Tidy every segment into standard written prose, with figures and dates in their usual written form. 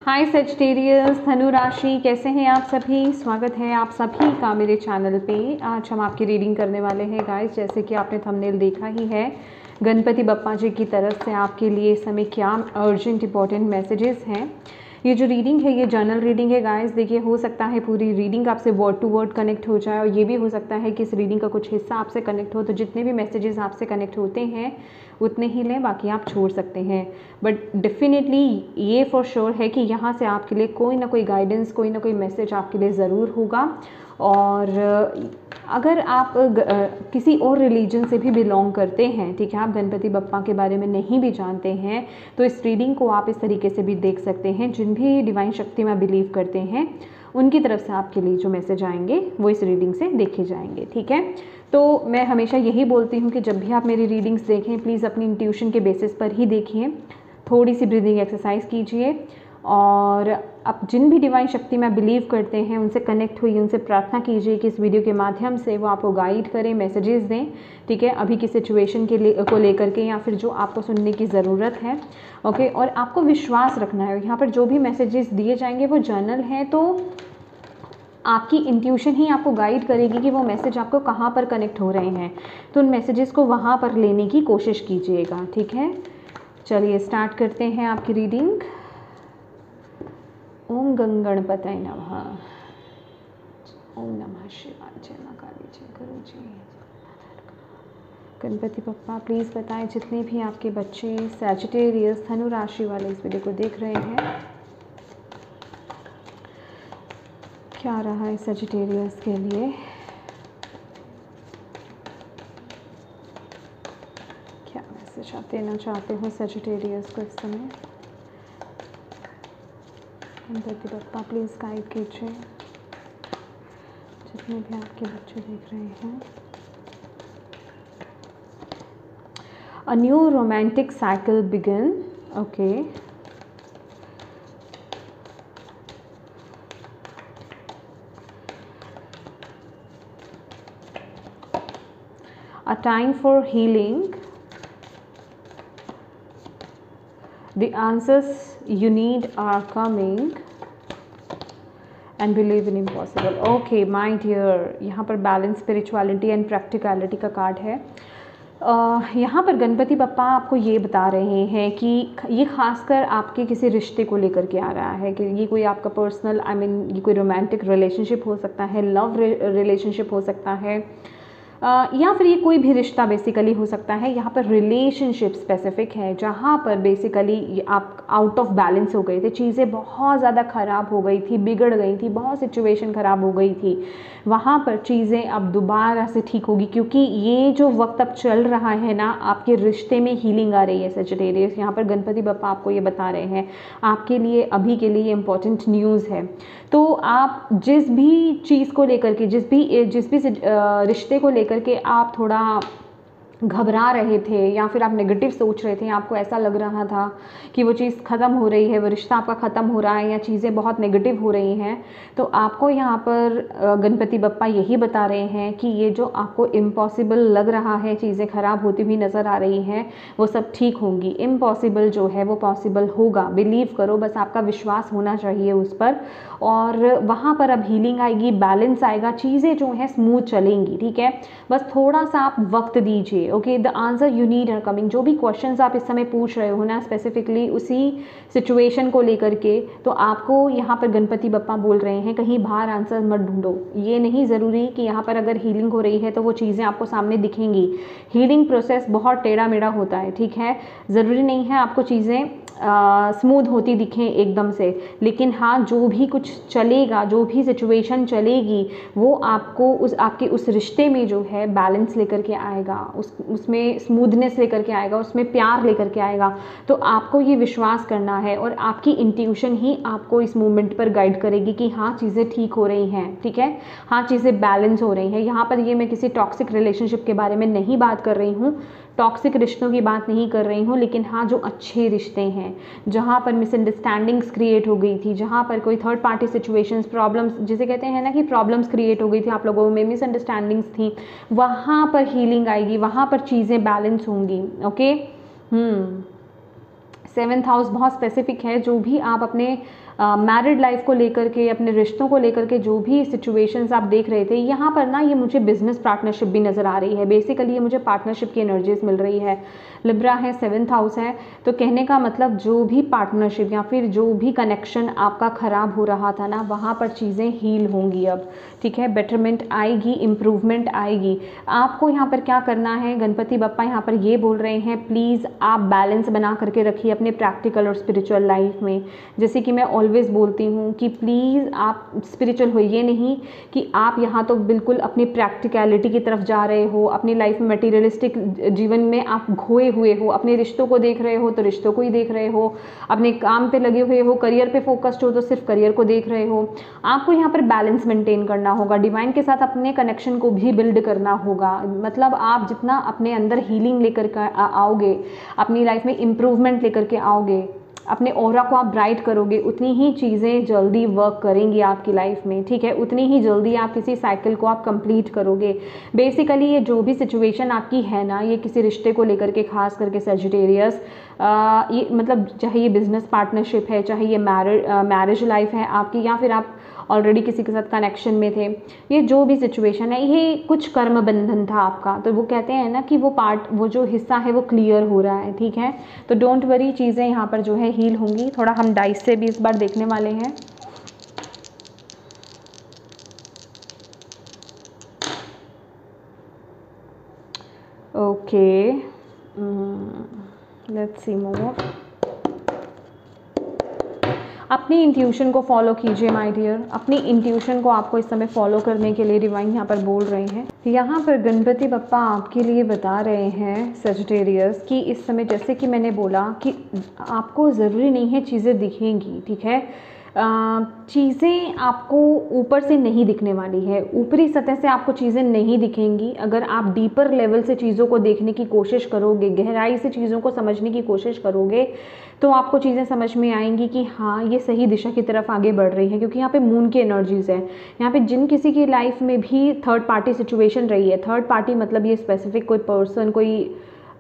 हाय Sagittarius, धनु राशि, कैसे हैं आप सभी। स्वागत है आप सभी का मेरे चैनल पे। आज हम आपकी रीडिंग करने वाले हैं गाइस। जैसे कि आपने थंबनेल देखा ही है, गणपति बप्पा जी की तरफ से आपके लिए इस समय क्या अर्जेंट इंपॉर्टेंट मैसेजेस हैं। ये जो रीडिंग है ये जर्नल रीडिंग है गाइस। देखिए, हो सकता है पूरी रीडिंग आपसे वर्ड टू वर्ड कनेक्ट हो जाए और ये भी हो सकता है कि इस रीडिंग का कुछ हिस्सा आपसे कनेक्ट हो। तो जितने भी मैसेजेस आपसे कनेक्ट होते हैं उतने ही लें, बाकी आप छोड़ सकते हैं। बट डेफिनेटली ये फॉर श्योर है कि यहाँ से आपके लिए कोई ना कोई गाइडेंस, कोई ना कोई मैसेज आपके लिए ज़रूर होगा। और अगर आप किसी और रिलीजन से भी बिलोंग करते हैं, ठीक है, आप गणपति बप्पा के बारे में नहीं भी जानते हैं, तो इस रीडिंग को आप इस तरीके से भी देख सकते हैं। जिन भी डिवाइन शक्ति में बिलीव करते हैं उनकी तरफ से आपके लिए जो मैसेज आएंगे वो इस रीडिंग से देखे जाएंगे, ठीक है। तो मैं हमेशा यही बोलती हूँ कि जब भी आप मेरी रीडिंग्स देखें प्लीज़ अपनी इंट्यूशन के बेसिस पर ही देखिए। थोड़ी सी ब्रीदिंग एक्सरसाइज कीजिए और आप जिन भी डिवाइन शक्ति में बिलीव करते हैं उनसे कनेक्ट हुई, उनसे प्रार्थना कीजिए कि इस वीडियो के माध्यम से वो आपको गाइड करें, मैसेजेस दें, ठीक है, अभी की सिचुएशन को लेकर के या फिर जो आपको सुनने की ज़रूरत है। ओके, और आपको विश्वास रखना है। यहाँ पर जो भी मैसेजेस दिए जाएंगे वो जर्नल हैं, तो आपकी इंट्यूशन ही आपको गाइड करेगी कि वो मैसेज आपको कहाँ पर कनेक्ट हो रहे हैं। तो उन मैसेजेस को वहाँ पर लेने की कोशिश कीजिएगा, ठीक है। चलिए स्टार्ट करते हैं आपकी रीडिंग। ओम गणपतये नमः। ओम नमः शिवाय। जय मां काली, जय गुरु जी। गणपति बप्पा प्लीज़ बताएं, जितने भी आपके बच्चे सैजिटेरियस धनु राशि वाले इस वीडियो को देख रहे हैं, क्या रहा है सैजिटेरियस के लिए, क्या मैसेज आप देना चाहते हो सैजिटेरियस को इस समय। गणपति बप्पा प्लीज़ गाइड कीजिए जितने भी आपके बच्चे देख रहे हैं। A new romantic cycle begin. Okay. A time for healing. The answers you need are coming. And believe in impossible. Okay, my dear, यहाँ पर बैलेंस, स्पिरिचुअलिटी एंड प्रैक्टिकलिटी का कार्ड है। यहाँ पर गणपति बप्पा आपको ये बता रहे हैं कि ये खासकर आपके किसी रिश्ते को लेकर के आ रहा है कि ये कोई आपका पर्सनल, ये कोई रोमांटिक रिलेशनशिप हो सकता है, लव रिलेशनशिप हो सकता है, या फिर ये कोई भी रिश्ता बेसिकली हो सकता है। यहाँ पर रिलेशनशिप स्पेसिफिक है जहाँ पर बेसिकली आप आउट ऑफ बैलेंस हो गए थे, चीज़ें बहुत ज़्यादा ख़राब हो गई थी, बिगड़ गई थी, बहुत सिचुएशन ख़राब हो गई थी। वहाँ पर चीज़ें अब दोबारा से ठीक होगी, क्योंकि ये जो वक्त अब चल रहा है ना, आपके रिश्ते में हीलिंग आ रही है सैजिटेरियस। यहाँ पर गणपति बप्पा आपको ये बता रहे हैं, आपके लिए अभी के लिए इम्पॉर्टेंट न्यूज़ है। तो आप जिस भी चीज़ को लेकर के, जिस भी रिश्ते को लेकर के आप थोड़ा घबरा रहे थे या फिर आप नेगेटिव सोच रहे थे, आपको ऐसा लग रहा था कि वो चीज़ ख़त्म हो रही है, वो रिश्ता आपका ख़त्म हो रहा है या चीज़ें बहुत नेगेटिव हो रही हैं, तो आपको यहाँ पर गणपति बप्पा यही बता रहे हैं कि ये जो आपको इम्पॉसिबल लग रहा है, चीज़ें ख़राब होती हुई नज़र आ रही हैं, वो सब ठीक होंगी। इम्पॉसिबल जो है वो पॉसिबल होगा, बिलीव करो, बस आपका विश्वास होना चाहिए उस पर। और वहाँ पर अब हीलिंग आएगी, बैलेंस आएगा, चीज़ें जो हैं स्मूथ चलेंगी, ठीक है। बस थोड़ा सा आप वक्त दीजिए। Okay, the answer you need are coming. जो भी क्वेश्चंस आप इस समय पूछ रहे हो ना, स्पेसिफिकली उसी सिचुएशन को लेकर के, तो आपको यहाँ पर गणपति बप्पा बोल रहे हैं कहीं बाहर आंसर मत ढूंढो। ये नहीं ज़रूरी कि यहाँ पर अगर हीलिंग हो रही है तो वो चीज़ें आपको सामने दिखेंगी। हीलिंग प्रोसेस बहुत टेढ़ा मेढ़ा होता है, ठीक है। ज़रूरी नहीं है आपको चीज़ें स्मूथ होती दिखें एकदम से, लेकिन हाँ, जो भी कुछ चलेगा, जो भी सिचुएशन चलेगी, वो आपको आपके उस रिश्ते में जो है बैलेंस लेकर के आएगा, उसमें स्मूथनेस लेकर के आएगा, उसमें प्यार लेकर के आएगा। तो आपको ये विश्वास करना है और आपकी इंट्यूशन ही आपको इस मोमेंट पर गाइड करेगी कि हाँ, चीज़ें ठीक हो रही हैं, ठीक है, हाँ, चीज़ें बैलेंस हो रही हैं। यहाँ पर ये मैं किसी टॉक्सिक रिलेशनशिप के बारे में नहीं बात कर रही हूँ, टॉक्सिक रिश्तों की बात नहीं कर रही हूँ, लेकिन हाँ, जो अच्छे रिश्ते हैं, जहाँ पर मिसअंडरस्टैंडिंग्स क्रिएट हो गई थी, जहाँ पर कोई थर्ड पार्टी सिचुएशंस, प्रॉब्लम्स, जिसे कहते हैं ना कि प्रॉब्लम्स क्रिएट हो गई थी, आप लोगों में मिसअंडरस्टैंडिंग्स थी, वहाँ पर हीलिंग आएगी, वहाँ पर चीज़ें बैलेंस होंगी। ओके, 7th हाउस बहुत स्पेसिफिक है। जो भी आप अपने मैरिड लाइफ को लेकर के, अपने रिश्तों को लेकर के जो भी सिचुएशंस आप देख रहे थे, यहाँ पर ना ये मुझे बिजनेस पार्टनरशिप भी नज़र आ रही है। बेसिकली ये मुझे पार्टनरशिप की एनर्जीज मिल रही है। लिब्रा है, 7th हाउस है, तो कहने का मतलब जो भी पार्टनरशिप या फिर जो भी कनेक्शन आपका ख़राब हो रहा था ना, वहाँ पर चीज़ें हील होंगी अब, ठीक है। बेटरमेंट आएगी, इम्प्रूवमेंट आएगी। आपको यहाँ पर क्या करना है, गणपति बप्पा यहाँ पर ये बोल रहे हैं, प्लीज़ आप बैलेंस बना करके रखिए अपने प्रैक्टिकल और स्पिरिचुअल लाइफ में। जैसे कि मैं ऑलवेज़ बोलती हूँ कि प्लीज़ आप स्पिरिचुअल हो, ये नहीं कि आप यहाँ तो बिल्कुल अपनी प्रैक्टिकलिटी की तरफ जा रहे हो, अपनी लाइफ में मटीरियलिस्टिक जीवन में आप खोए हुए हो, अपने रिश्तों को देख रहे हो तो रिश्तों को ही देख रहे हो, अपने काम पे लगे हुए हो, करियर पे फोकस्ड हो तो सिर्फ करियर को देख रहे हो। आपको यहाँ पर बैलेंस मेंटेन करना होगा, डिवाइन के साथ अपने कनेक्शन को भी बिल्ड करना होगा। मतलब आप जितना अपने अंदर हीलिंग लेकर आओगे, अपनी लाइफ में इम्प्रूवमेंट लेकर के आओगे, अपने ऑरा को आप ब्राइट करोगे, उतनी ही चीज़ें जल्दी वर्क करेंगी आपकी लाइफ में, ठीक है। उतनी ही जल्दी आप किसी साइकिल को आप कंप्लीट करोगे। बेसिकली ये जो भी सिचुएशन आपकी है ना, ये किसी रिश्ते को लेकर के, खास करके सजिटेरियस, ये मतलब चाहे ये बिजनेस पार्टनरशिप है, चाहे ये मैरिज लाइफ है आपकी, या फिर आप ऑलरेडी किसी के साथ कनेक्शन में थे, ये जो भी सिचुएशन है, ये कुछ कर्म बंधन था आपका। तो वो कहते हैं ना कि वो जो हिस्सा है वो क्लियर हो रहा है, ठीक है। तो डोंट वरी, चीज़ें यहाँ पर जो है हील होंगी। थोड़ा हम डाइस से भी इस बार देखने वाले हैं। Okay, let's see more. अपनी इंट्यूशन को फॉलो कीजिए माय डियर, अपनी इंट्यूशन को आपको इस समय फॉलो करने के लिए डिवाइन यहाँ पर बोल रहे हैं। यहाँ पर गणपति बप्पा आपके लिए बता रहे हैं सजिटेरियस कि इस समय, जैसे कि मैंने बोला कि आपको ज़रूरी नहीं है चीज़ें दिखेंगी, ठीक है। चीज़ें आपको ऊपर से नहीं दिखने वाली है, ऊपरी सतह से आपको चीज़ें नहीं दिखेंगी। अगर आप डीपर लेवल से चीज़ों को देखने की कोशिश करोगे, गहराई से चीज़ों को समझने की कोशिश करोगे, तो आपको चीज़ें समझ में आएंगी कि हाँ, ये सही दिशा की तरफ आगे बढ़ रही है। क्योंकि यहाँ पे मून की एनर्जीज़ है। यहाँ पे जिन किसी की लाइफ में भी थर्ड पार्टी सिचुएशन रही है, थर्ड पार्टी मतलब ये स्पेसिफिक कोई पर्सन, कोई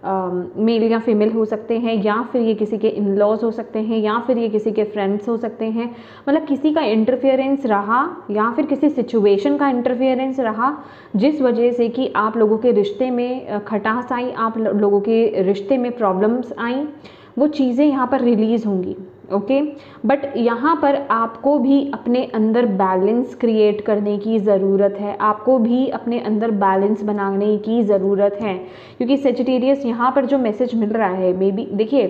मेल या फीमेल हो सकते हैं, या फिर ये किसी के इन लॉज हो सकते हैं, या फिर ये किसी के फ्रेंड्स हो सकते हैं। मतलब किसी का इंटरफेरेंस रहा, या फिर किसी सिचुएशन का इंटरफेरेंस रहा, जिस वजह से कि आप लोगों के रिश्ते में खटास आई, आप लोगों के रिश्ते में प्रॉब्लम्स आई, वो चीज़ें यहाँ पर रिलीज़ होंगी, ओके। बट यहाँ पर आपको भी अपने अंदर बैलेंस क्रिएट करने की ज़रूरत है, आपको भी अपने अंदर बैलेंस बनाने की ज़रूरत है। क्योंकि सेजिटेरियस यहाँ पर जो मैसेज मिल रहा है, मे बी देखिए,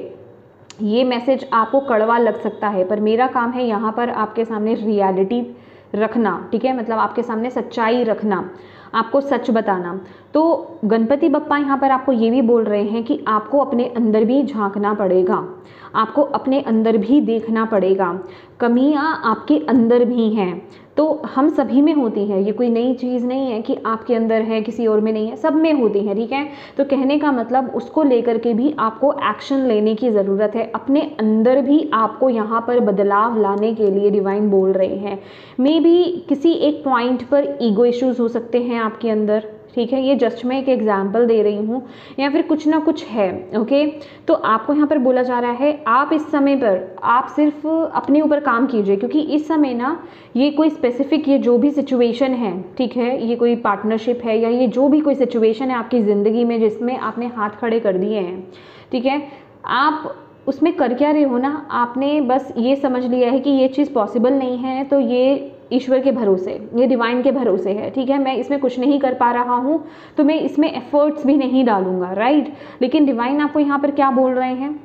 ये मैसेज आपको कड़वा लग सकता है, पर मेरा काम है यहाँ पर आपके सामने रियलिटी रखना, ठीक है। मतलब आपके सामने सच्चाई रखना, आपको सच बताना। तो गणपति बप्पा यहाँ पर आपको ये भी बोल रहे हैं कि आपको अपने अंदर भी झांकना पड़ेगा, आपको अपने अंदर भी देखना पड़ेगा। कमियाँ आपके अंदर भी हैं, तो हम सभी में होती हैं, ये कोई नई चीज़ नहीं है कि आपके अंदर है किसी और में नहीं है, सब में होती है, ठीक है। तो कहने का मतलब उसको लेकर के भी आपको एक्शन लेने की ज़रूरत है। अपने अंदर भी आपको यहाँ पर बदलाव लाने के लिए डिवाइन बोल रहे हैं। मे बी किसी एक पॉइंट पर ईगो इश्यूज़ हो सकते हैं आपके अंदर, ठीक है। ये जस्ट मैं एक एग्जाम्पल दे रही हूँ, या फिर कुछ ना कुछ है, ओके। तो आपको यहाँ पर बोला जा रहा है, आप इस समय पर आप सिर्फ अपने ऊपर काम कीजिए। क्योंकि इस समय ना ये कोई स्पेसिफिक, ये जो भी सिचुएशन है, ठीक है, ये कोई पार्टनरशिप है, या ये जो भी कोई सिचुएशन है आपकी ज़िंदगी में जिसमें आपने हाथ खड़े कर दिए हैं, ठीक है, आप उसमें कर क्या रहे हो ना, आपने बस ये समझ लिया है कि ये चीज़ पॉसिबल नहीं है, तो ये ईश्वर के भरोसे, ये डिवाइन के भरोसे है, ठीक है। मैं इसमें कुछ नहीं कर पा रहा हूँ, तो मैं इसमें एफर्ट्स भी नहीं डालूंगा, राइट। लेकिन डिवाइन आपको यहाँ पर क्या बोल रहे हैं,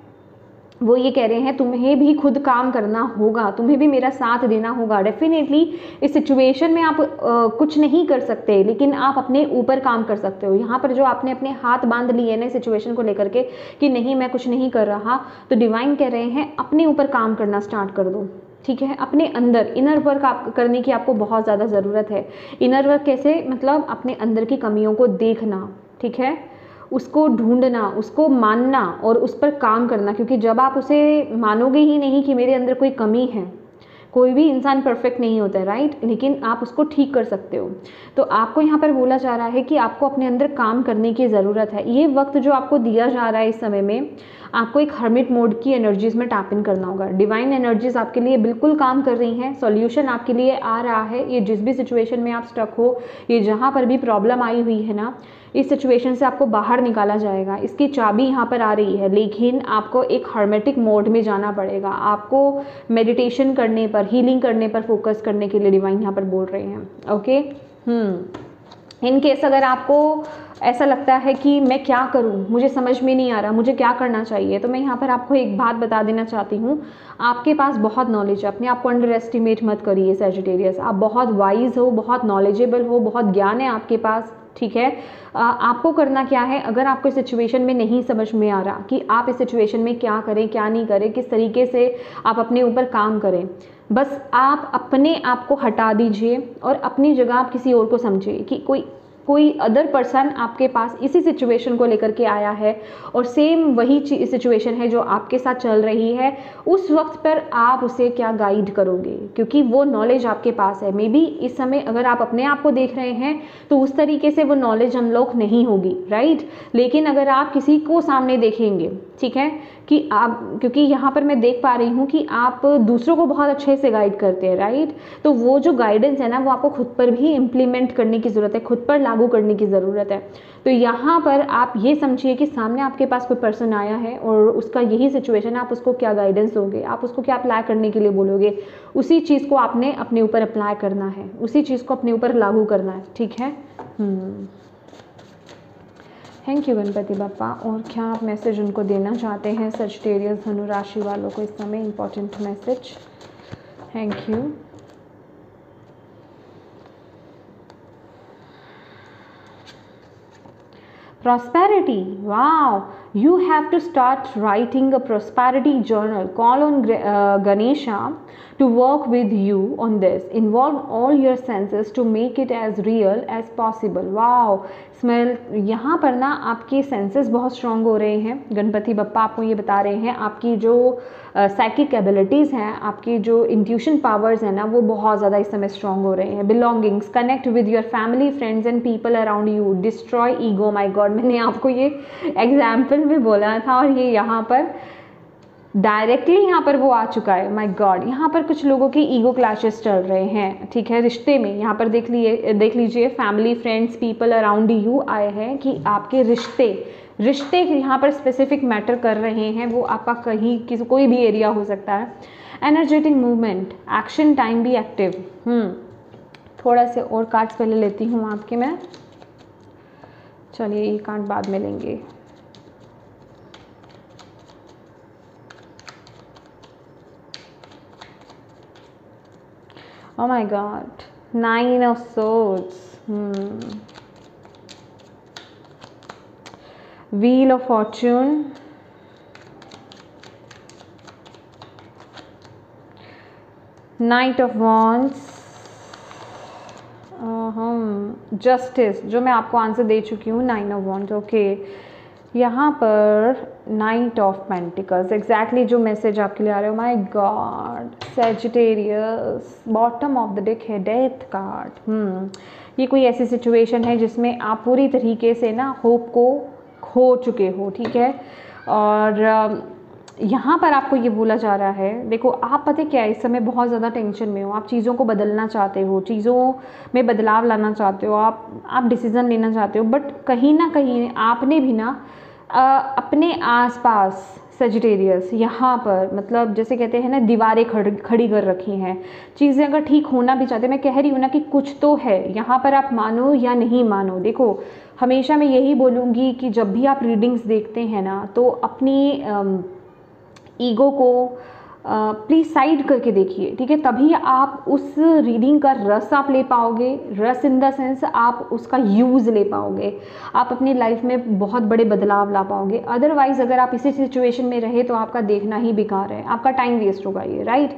वो ये कह रहे हैं तुम्हें भी खुद काम करना होगा, तुम्हें भी मेरा साथ देना होगा। डेफिनेटली इस सिचुएशन में आप कुछ नहीं कर सकते, लेकिन आप अपने ऊपर काम कर सकते हो। यहाँ पर जो आपने अपने हाथ बांध लिए ना सिचुएशन को लेकर के कि नहीं मैं कुछ नहीं कर रहा, तो डिवाइन कह रहे हैं अपने ऊपर काम करना स्टार्ट कर दो, ठीक है। अपने अंदर इनर वर्क आप करने की आपको बहुत ज़्यादा ज़रूरत है। इनर वर्क कैसे, मतलब अपने अंदर की कमियों को देखना, ठीक है, उसको ढूंढना, उसको मानना और उस पर काम करना। क्योंकि जब आप उसे मानोगे ही नहीं कि मेरे अंदर कोई कमी है, कोई भी इंसान परफेक्ट नहीं होता है, राइट, लेकिन आप उसको ठीक कर सकते हो। तो आपको यहाँ पर बोला जा रहा है कि आपको अपने अंदर काम करने की ज़रूरत है। ये वक्त जो आपको दिया जा रहा है इस समय में, आपको एक हर्मिट मोड की एनर्जीज़ में टैप इन करना होगा। डिवाइन एनर्जीज़ आपके लिए बिल्कुल काम कर रही हैं, सॉल्यूशन आपके लिए आ रहा है। ये जिस भी सिचुएशन में आप स्टक हो, ये जहाँ पर भी प्रॉब्लम आई हुई है ना, इस सिचुएशन से आपको बाहर निकाला जाएगा। इसकी चाबी यहाँ पर आ रही है, लेकिन आपको एक हर्मेटिक मोड में जाना पड़ेगा। आपको मेडिटेशन करने पर, हीलिंग करने पर फोकस करने के लिए डिवाइन यहाँ पर बोल रहे हैं। ओके, इन केस अगर आपको ऐसा लगता है कि मैं क्या करूं, मुझे समझ में नहीं आ रहा, मुझे क्या करना चाहिए, तो मैं यहाँ पर आपको एक बात बता देना चाहती हूँ। आपके पास बहुत नॉलेज है, अपने आप को अंडर एस्टिमेट मत करिए सैजिटेरियस। आप बहुत वाइज हो, बहुत नॉलेजेबल हो, बहुत ज्ञान है आपके पास, ठीक है। आपको करना क्या है, अगर आपको इस सिचुएशन में नहीं समझ में आ रहा कि आप इस सिचुएशन में क्या करें क्या नहीं करें, किस तरीके से आप अपने ऊपर काम करें, बस आप अपने आप को हटा दीजिए और अपनी जगह आप किसी और को समझिए कि कोई अदर पर्सन आपके पास इसी सिचुएशन को लेकर के आया है और सेम वही सिचुएशन है जो आपके साथ चल रही है। उस वक्त पर आप उसे क्या गाइड करोगे, क्योंकि वो नॉलेज आपके पास है। मे बी इस समय अगर आप अपने आप को देख रहे हैं तो उस तरीके से वो नॉलेज अनलॉक नहीं होगी, राइट। लेकिन अगर आप किसी को सामने देखेंगे, ठीक है, कि आप, क्योंकि यहाँ पर मैं देख पा रही हूँ कि आप दूसरों को बहुत अच्छे से गाइड करते हैं, राइट। तो वो जो गाइडेंस है ना, वो आपको खुद पर भी इम्प्लीमेंट करने की ज़रूरत है, खुद पर लागू करने की ज़रूरत है। तो यहाँ पर आप ये समझिए कि सामने आपके पास कोई पर्सन आया है और उसका यही सिचुएशन है, आप उसको क्या गाइडेंस दोगे, आप उसको क्या अप्लाई करने के लिए बोलोगे, उसी चीज़ को आपने अपने ऊपर अप्लाई करना है, उसी चीज़ को अपने ऊपर लागू करना है, ठीक है। Thank you Ganpati Bappa. और क्या आप मैसेज उनको देना चाहते हैं सजिटेरियस धनु राशि वालों को इस समय, important message. Thank you. Prosperity, wow, you have to start writing a prosperity journal. Call on Ganesha to work with you on this. Involve all your senses to make it as real as possible. Wow, smell, यहाँ पर ना आपके senses बहुत strong हो रहे हैं। गणपति बप्पा आपको ये बता रहे हैं आपकी जो साइकिक एबिलिटीज़ हैं, आपकी जो इंट्यूशन पावर्स हैं ना, वो बहुत ज़्यादा इस समय स्ट्रॉन्ग हो रहे हैं। Belongings, connect with your family, friends and people around you, destroy ego. My god, मैंने आपको ये एग्जाम्पल में बोला था और ये यहाँ पर डायरेक्टली यहाँ पर वो आ चुका है। माय गॉड, यहाँ पर कुछ लोगों के ईगो क्लैशेस चल रहे हैं, ठीक है, रिश्ते में। यहाँ पर देख लीजिए family, friends, people around you आए हैं कि आपके रिश्ते यहाँ पर स्पेसिफिक मैटर कर रहे हैं। वो आपका कहीं कोई भी एरिया हो सकता है। Energetic movement, action time, be active. थोड़ा से और कार्ड्स पहले लेती हूँ आपके मैं, चलिए ये कार्ड बाद में लेंगे। Oh my God, 9 of Swords, Wheel of Fortune, Knight of Wands, Justice, जो मैं आपको आंसर दे चुकी हूँ, 9 of Wands, ओके। यहाँ पर नाइट ऑफ पेंटिकल्स, एग्जैक्टली जो मैसेज आपके लिए आ रहा है। My god, Sagittarius, bottom of the deck है डेथ कार्ड। ये कोई ऐसी सिचुएशन है जिसमें आप पूरी तरीके से ना होप को खो चुके हो, ठीक है। और यहाँ पर आपको ये बोला जा रहा है, देखो आप पता क्या है, इस समय बहुत ज़्यादा टेंशन में हो, आप चीज़ों को बदलना चाहते हो, चीज़ों में बदलाव लाना चाहते हो, आप डिसीज़न लेना चाहते हो, बट कहीं ना कहीं आपने भी ना अपने आसपास सजिटेरियस यहाँ पर, मतलब जैसे कहते हैं ना, दीवारें खड़ी कर रखी हैं। चीज़ें अगर ठीक होना भी चाहते, मैं कह रही हूँ ना कि कुछ तो है यहाँ पर, आप मानो या नहीं मानो। देखो हमेशा मैं यही बोलूँगी कि जब भी आप रीडिंग्स देखते हैं ना, तो अपनी ईगो को प्लीज़ साइड करके देखिए, ठीक है। तभी आप उस रीडिंग का रस आप ले पाओगे। रस इन द सेंस आप उसका यूज़ ले पाओगे, आप अपनी लाइफ में बहुत बड़े बदलाव ला पाओगे। अदरवाइज़ अगर आप इसी सिचुएशन में रहे तो आपका देखना ही बेकार है, आपका टाइम वेस्ट होगा ये, राइट।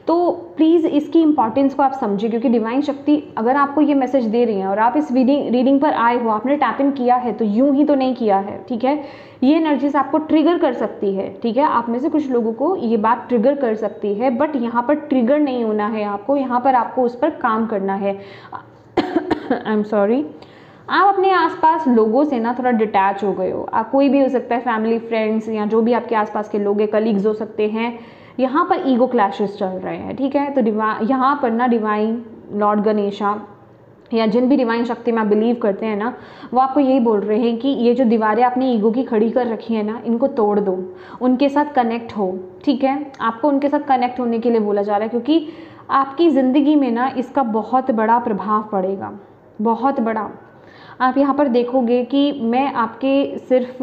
तो प्लीज़ इसकी इंपॉर्टेंस को आप समझिए, क्योंकि डिवाइन शक्ति अगर आपको ये मैसेज दे रही है और आप इस रीडिंग पर आए हो, आपने टैप इन किया है, तो यूं ही तो नहीं किया है, ठीक है। ये एनर्जीज आपको ट्रिगर कर सकती है, ठीक है। आप में से कुछ लोगों को ये बात ट्रिगर कर सकती है, बट यहाँ पर ट्रिगर नहीं होना है आपको, यहाँ पर आपको उस पर काम करना है। आई एम सॉरी, आप अपने आसपास लोगों से ना थोड़ा डिटैच हो गए हो। आप कोई भी हो सकता है, फैमिली, फ्रेंड्स, या जो भी आपके आसपास के लोग हैं, कलीग्स हो सकते हैं। यहाँ पर ईगो क्लैशेस चल रहे हैं, ठीक है। तो यहाँ पर ना डिवाइन लॉर्ड गणेशा या जिन भी डिवाइन शक्ति में आप बिलीव करते हैं ना, वो आपको यही बोल रहे हैं कि ये जो दीवारें आपने ईगो की खड़ी कर रखी है ना, इनको तोड़ दो, उनके साथ कनेक्ट हो, ठीक है। आपको उनके साथ कनेक्ट होने के लिए बोला जा रहा है, क्योंकि आपकी ज़िंदगी में ना इसका बहुत बड़ा प्रभाव पड़ेगा, बहुत बड़ा। आप यहाँ पर देखोगे कि मैं आपके सिर्फ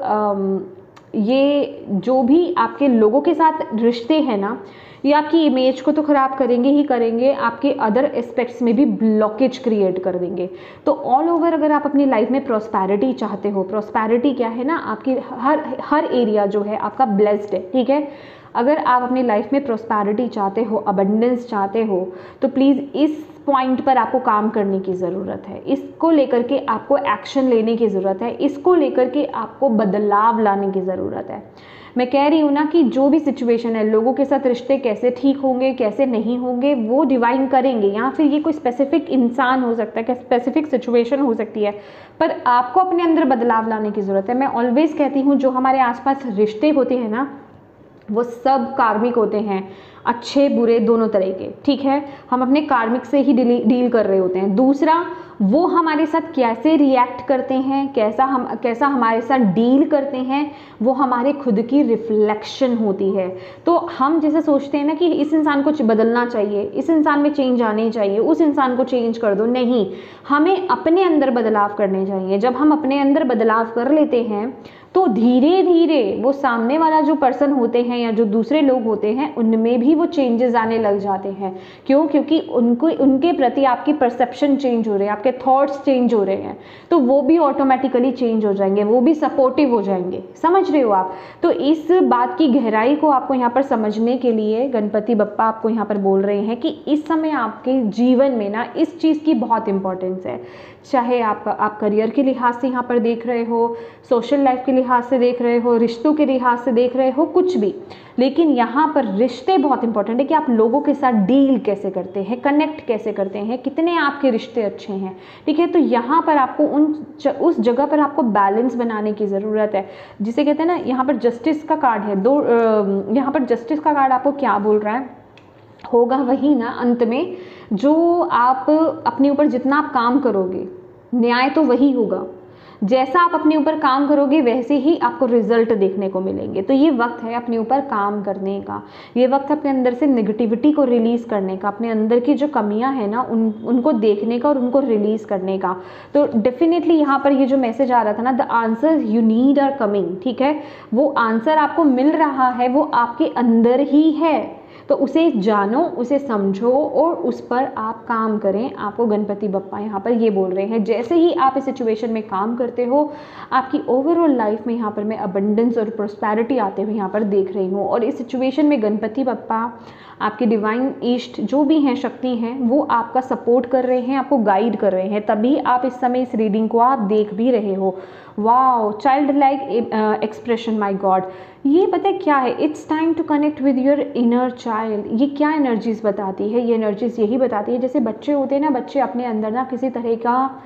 ये जो भी आपके लोगों के साथ रिश्ते हैं ना, ये आपकी इमेज को तो ख़राब करेंगे ही करेंगे, आपके अदर एस्पेक्ट्स में भी ब्लॉकेज क्रिएट कर देंगे। तो ऑल ओवर अगर आप अपनी लाइफ में प्रॉस्पेरिटी चाहते हो, प्रॉस्पेरिटी क्या है ना, आपकी हर एरिया जो है आपका ब्लेस्ड है, ठीक है। अगर आप अपनी लाइफ में प्रॉस्पेरिटी चाहते हो, अबंडेंस चाहते हो, तो प्लीज़ इस पॉइंट पर आपको काम करने की ज़रूरत है। इसको लेकर के आपको एक्शन लेने की ज़रूरत है, इसको लेकर के आपको बदलाव लाने की ज़रूरत है। मैं कह रही हूँ ना कि जो भी सिचुएशन है, लोगों के साथ रिश्ते कैसे ठीक होंगे, कैसे नहीं होंगे, वो डिवाइन करेंगे, या फिर ये कोई स्पेसिफिक इंसान हो सकता है, स्पेसिफिक सिचुएशन हो सकती है, पर आपको अपने अंदर बदलाव लाने की ज़रूरत है। मैं ऑलवेज कहती हूँ, जो हमारे आसपास रिश्ते होते हैं ना, वो सब कार्मिक होते हैं, अच्छे बुरे दोनों तरह के, ठीक है। हम अपने कार्मिक से ही डील कर रहे होते हैं। दूसरा, वो हमारे साथ कैसे रिएक्ट करते हैं, कैसा हमारे साथ डील करते हैं, वो हमारे खुद की रिफ्लेक्शन होती है। तो हम जैसे सोचते हैं ना कि इस इंसान को बदलना चाहिए, इस इंसान में चेंज आने चाहिए, उस इंसान को चेंज कर दो, नहीं, हमें अपने अंदर बदलाव करने चाहिए। जब हम अपने अंदर बदलाव कर लेते हैं तो धीरे धीरे वो सामने वाला जो पर्सन होते हैं या जो दूसरे लोग होते हैं, उनमें भी वो चेंजेस आने लग जाते हैं। क्यों? क्योंकि उनके प्रति आपकी परसेप्शन चेंज हो रहे हैं, आपके थॉट्स चेंज हो रहे हैं, तो वो भी ऑटोमेटिकली चेंज हो जाएंगे, वो भी सपोर्टिव हो जाएंगे। समझ रहे हो आप? तो इस बात की गहराई को आपको यहाँ पर समझने के लिए गणपति बप्पा आपको यहाँ पर बोल रहे हैं कि इस समय आपके जीवन में ना इस चीज़ की बहुत इंपॉर्टेंस है। चाहे आप करियर के लिहाज से यहाँ पर देख रहे हो, सोशल लाइफ के लिहाज से देख रहे हो, रिश्तों के लिहाज से देख रहे हो, कुछ भी, लेकिन यहाँ पर रिश्ते बहुत इंपॉर्टेंट है कि आप लोगों के साथ डील कैसे करते हैं, कनेक्ट कैसे करते हैं, कितने आपके रिश्ते अच्छे हैं, ठीक है। तो यहाँ पर आपको उस जगह पर आपको बैलेंस बनाने की ज़रूरत है, जिसे कहते हैं ना, यहाँ पर जस्टिस का कार्ड है। यहाँ पर जस्टिस का कार्ड आपको क्या बोल रहा है? होगा वही ना अंत में, जो आप अपने ऊपर जितना आप काम करोगे, न्याय तो वही होगा। जैसा आप अपने ऊपर काम करोगे वैसे ही आपको रिजल्ट देखने को मिलेंगे। तो ये वक्त है अपने ऊपर काम करने का, ये वक्त अपने अंदर से नेगेटिविटी को रिलीज़ करने का, अपने अंदर की जो कमियां हैं ना उनको देखने का और उनको रिलीज़ करने का। तो डेफिनेटली यहाँ पर ये जो मैसेज आ रहा था ना, the answer you need are coming, ठीक है, वो आंसर आपको मिल रहा है, वो आपके अंदर ही है। तो उसे जानो, उसे समझो और उस पर आप काम करें। आपको गणपति बप्पा यहाँ पर ये बोल रहे हैं, जैसे ही आप इस सिचुएशन में काम करते हो, आपकी ओवरऑल लाइफ में यहाँ पर मैं अबंडेंस और प्रॉस्पेरिटी आते हुए यहाँ पर देख रही हूँ। और इस सिचुएशन में गणपति बप्पा, आपके डिवाइन ईस्ट जो भी हैं, शक्ति हैं, वो आपका सपोर्ट कर रहे हैं, आपको गाइड कर रहे हैं, तभी आप इस समय इस रीडिंग को आप देख भी रहे हो। Wow, child like expression, my god. ये पता है क्या है? It's time to connect with your inner child. ये क्या एनर्जीज बताती है? ये एनर्जीज यही बताती है, जैसे बच्चे होते हैं ना, बच्चे अपने अंदर ना किसी तरह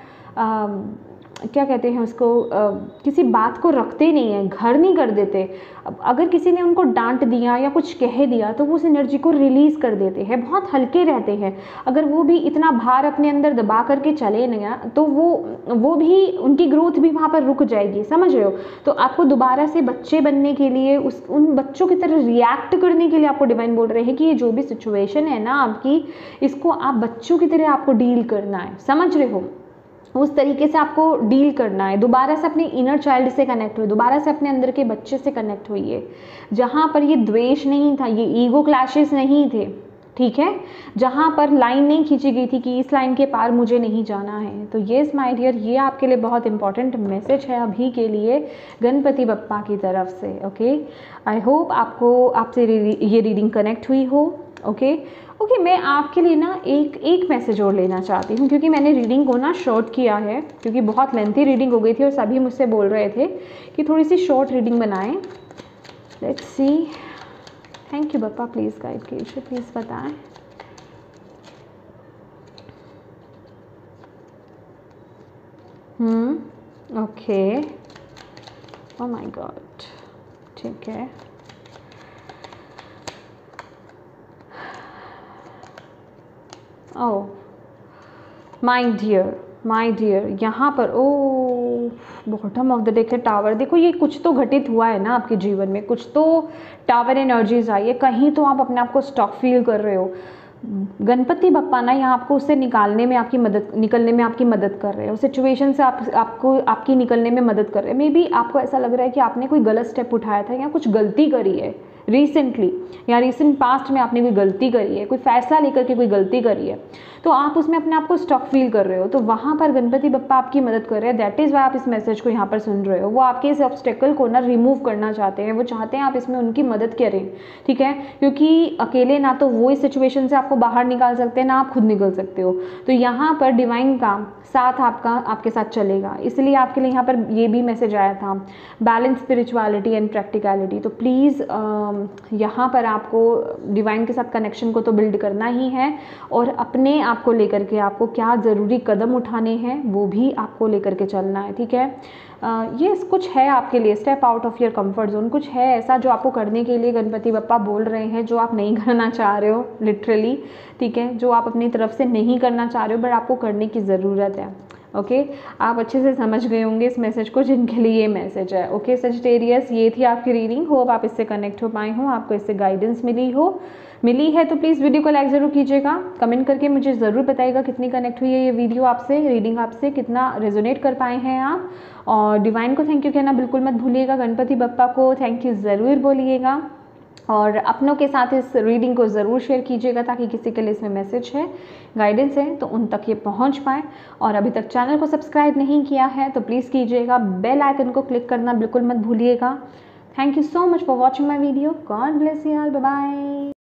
का क्या कहते हैं उसको, किसी बात को रखते नहीं हैं, घर नहीं कर देते। अगर किसी ने उनको डांट दिया या कुछ कह दिया तो वो उस एनर्जी को रिलीज़ कर देते हैं, बहुत हल्के रहते हैं। अगर वो भी इतना भार अपने अंदर दबा करके चले ना, तो वो भी, उनकी ग्रोथ भी वहाँ पर रुक जाएगी। समझ रहे हो? तो आपको दोबारा से बच्चे बनने के लिए, उन बच्चों की तरह रिएक्ट करने के लिए आपको डिवाइन बोल रहे हैं कि ये जो भी सिचुएशन है ना आपकी, इसको आप बच्चों की तरह आपको डील करना है। समझ रहे हो? उस तरीके से आपको डील करना है। दोबारा से अपने इनर चाइल्ड से कनेक्ट हुए, दोबारा से अपने अंदर के बच्चे से कनेक्ट हुई, जहाँ पर ये द्वेष नहीं था, ये ईगो क्लैशेस नहीं थे, ठीक है, जहाँ पर लाइन नहीं खींची गई थी कि इस लाइन के पार मुझे नहीं जाना है। तो येस माय डियर, ये आपके लिए बहुत इंपॉर्टेंट मैसेज है अभी के लिए गणपति बप्पा की तरफ से। ओके, आई होप आपसे ये रीडिंग कनेक्ट हुई हो। ओके ओके, मैं आपके लिए ना एक मैसेज और लेना चाहती हूँ, क्योंकि मैंने रीडिंग को ना शॉर्ट किया है, क्योंकि बहुत लेंथी रीडिंग हो गई थी और सभी मुझसे बोल रहे थे कि थोड़ी सी शॉर्ट रीडिंग बनाएं। Let's see. Thank you Bappa, please guide कीजिए, प्लीज़ बताएं। ओके, ओह माय गॉड, ठीक है। ओह माय डियर, यहाँ पर बॉटम ऑफ द डेक है टावर। देखो ये कुछ तो घटित हुआ है ना आपके जीवन में, कुछ तो टावर एनर्जीज आई है, कहीं तो आप अपने आप को स्टॉक फील कर रहे हो। गणपति बप्पा ना यहाँ आपको उससे निकलने में आपकी मदद कर रहे हो, सिचुएशन से आपकी निकलने में मदद कर रहे हैं। मे बी आपको ऐसा लग रहा है कि आपने कोई गलत स्टेप उठाया था या कुछ गलती करी है रिसेंटली, या रिसेंट पास्ट में आपने कोई गलती करी है, कोई फैसला लेकर के कोई गलती करी है, तो आप उसमें अपने आप को स्टॉक फील कर रहे हो। तो वहाँ पर गणपति बप्पा आपकी मदद कर रहे हैं। दैट इज़ वाई आप इस मैसेज को यहाँ पर सुन रहे हो। वो आपके इस ऑब्स्टेकल को ना रिमूव करना चाहते हैं, वो चाहते हैं आप इसमें उनकी मदद करें, ठीक है, क्योंकि अकेले ना तो वो इस सिचुएशन से आपको बाहर निकाल सकते हैं, ना आप खुद निकल सकते हो। तो यहाँ पर डिवाइन का साथ आपके साथ चलेगा, इसलिए आपके लिए यहाँ पर ये भी मैसेज आया था, बैलेंस स्पिरिचुअलिटी एंड प्रैक्टिकलिटी। तो प्लीज़ यहाँ पर आपको डिवाइन के साथ कनेक्शन को तो बिल्ड करना ही है, और अपने आप को लेकर के आपको क्या ज़रूरी कदम उठाने हैं वो भी आपको लेकर के चलना है, ठीक है। ये कुछ है आपके लिए, step out of your comfort zone, कुछ है ऐसा जो आपको करने के लिए गणपति बप्पा बोल रहे हैं, जो आप नहीं करना चाह रहे हो लिटरली, ठीक है, जो आप अपनी तरफ से नहीं करना चाह रहे हो बट आपको करने की ज़रूरत है। ओके आप अच्छे से समझ गए होंगे इस मैसेज को, जिनके लिए ये मैसेज है। ओके सजिटेरियस, ये थी आपकी रीडिंग। होप आप इससे कनेक्ट हो पाए हों, आपको इससे गाइडेंस मिली है तो प्लीज़ वीडियो को लाइक ज़रूर कीजिएगा, कमेंट करके मुझे ज़रूर बताइएगा कितनी कनेक्ट हुई है ये वीडियो आपसे, रीडिंग आपसे कितना रेजोनेट कर पाए हैं आप। और डिवाइन को थैंक यू कहना बिल्कुल मत भूलिएगा, गणपति बप्पा को थैंक यू ज़रूर बोलिएगा, और अपनों के साथ इस रीडिंग को ज़रूर शेयर कीजिएगा ताकि किसी के लिए इसमें मैसेज है, गाइडेंस है तो उन तक ये पहुंच पाए। और अभी तक चैनल को सब्सक्राइब नहीं किया है तो प्लीज़ कीजिएगा, बेल आइकन को क्लिक करना बिल्कुल मत भूलिएगा। Thank you so much for watching my video. God bless you all, bye bye.